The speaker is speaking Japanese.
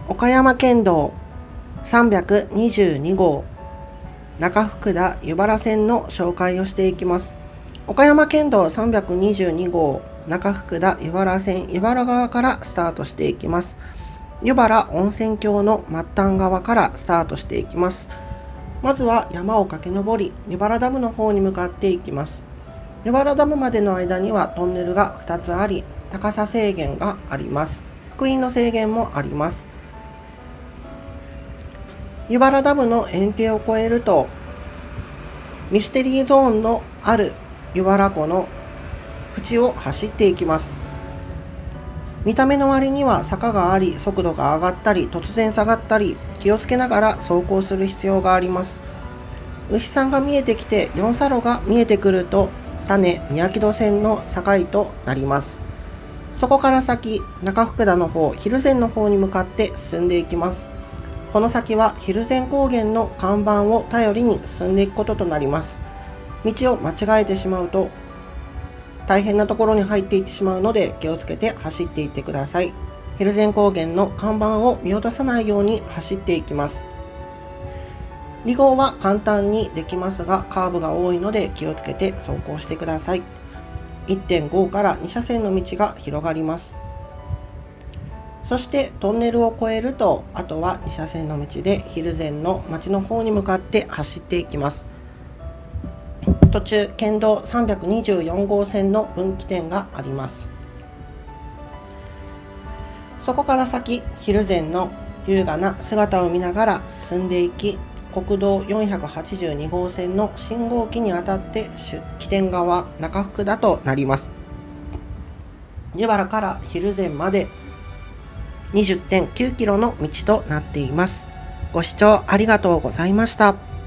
岡山県道322号中福田湯原線の紹介をしていきます。岡山県道322号中福田湯原線湯原側からスタートしていきます。湯原温泉郷の末端側からスタートしていきます。まずは山を駆け上り湯原ダムの方に向かっていきます。湯原ダムまでの間にはトンネルが2つあり、高さ制限があります。幅員の制限もあります。湯原ダムの堰堤を越えるとミステリーゾーンのある湯原湖の縁を走っていきます。見た目の割には坂があり、速度が上がったり突然下がったり、気をつけながら走行する必要があります。牛さんが見えてきて4差路が見えてくると種宮城戸線の境となります。そこから先、中福田の方、蒜山の方に向かって進んでいきます。この先は蒜山高原の看板を頼りに進んでいくこととなります。道を間違えてしまうと大変なところに入っていってしまうので、気をつけて走っていってください。蒜山高原の看板を見落とさないように走っていきます。2号は簡単にできますが、カーブが多いので気をつけて走行してください。1.5 から2車線の道が広がります。そしてトンネルを越えると、あとは2車線の道で蒜山の町の方に向かって走っていきます。途中、県道324号線の分岐点があります。そこから先、蒜山の優雅な姿を見ながら進んでいき、国道482号線の信号機にあたって起点側中福田となります。湯原から蒜山まで 20.9 キロの道となっています。ご視聴ありがとうございました。